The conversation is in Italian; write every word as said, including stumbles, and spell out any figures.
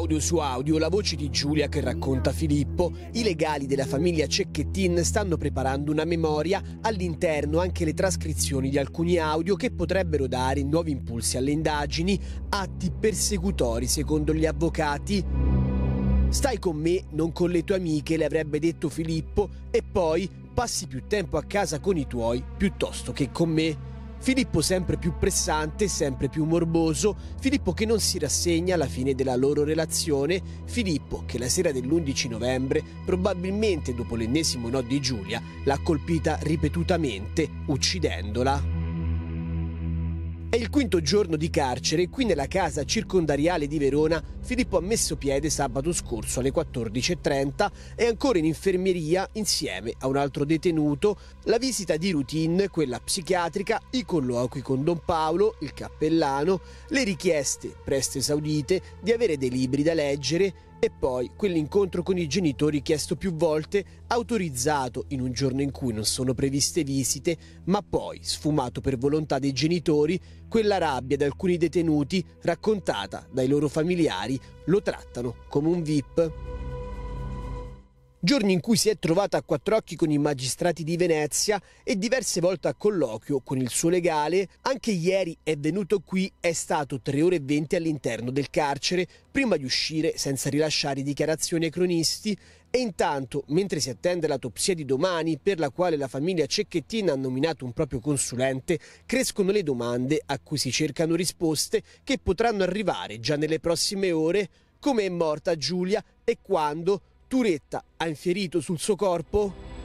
Audio su audio, la voce di Giulia che racconta Filippo. I legali della famiglia Cecchettin stanno preparando una memoria, all'interno anche le trascrizioni di alcuni audio che potrebbero dare nuovi impulsi alle indagini, atti persecutori secondo gli avvocati. Stai con me, non con le tue amiche, le avrebbe detto Filippo, e poi passi più tempo a casa con i tuoi piuttosto che con me. Filippo sempre più pressante, sempre più morboso, Filippo che non si rassegna alla fine della loro relazione, Filippo che la sera dell'undici novembre, probabilmente dopo l'ennesimo no di Giulia, l'ha colpita ripetutamente, uccidendola. È il quinto giorno di carcere e qui nella casa circondariale di Verona Filippo ha messo piede sabato scorso alle quattordici e trenta, è ancora in infermeria insieme a un altro detenuto, la visita di routine, quella psichiatrica, i colloqui con Don Paolo, il cappellano, le richieste, presto esaudite, di avere dei libri da leggere e poi quell'incontro con i genitori chiesto più volte, autorizzato in un giorno in cui non sono previste visite, ma poi sfumato per volontà dei genitori, quella rabbia di alcuni detenuti raccontata dai loro familiari lo trattano come un V I P. Giorni in cui si è trovata a quattro occhi con i magistrati di Venezia e diverse volte a colloquio con il suo legale. Anche ieri è venuto qui, è stato tre ore e venti all'interno del carcere prima di uscire senza rilasciare dichiarazioni ai cronisti. E intanto, mentre si attende l'autopsia di domani, per la quale la famiglia Cecchettin ha nominato un proprio consulente, crescono le domande a cui si cercano risposte che potranno arrivare già nelle prossime ore. Come è morta Giulia e quando? Turetta ha infierito sul suo corpo?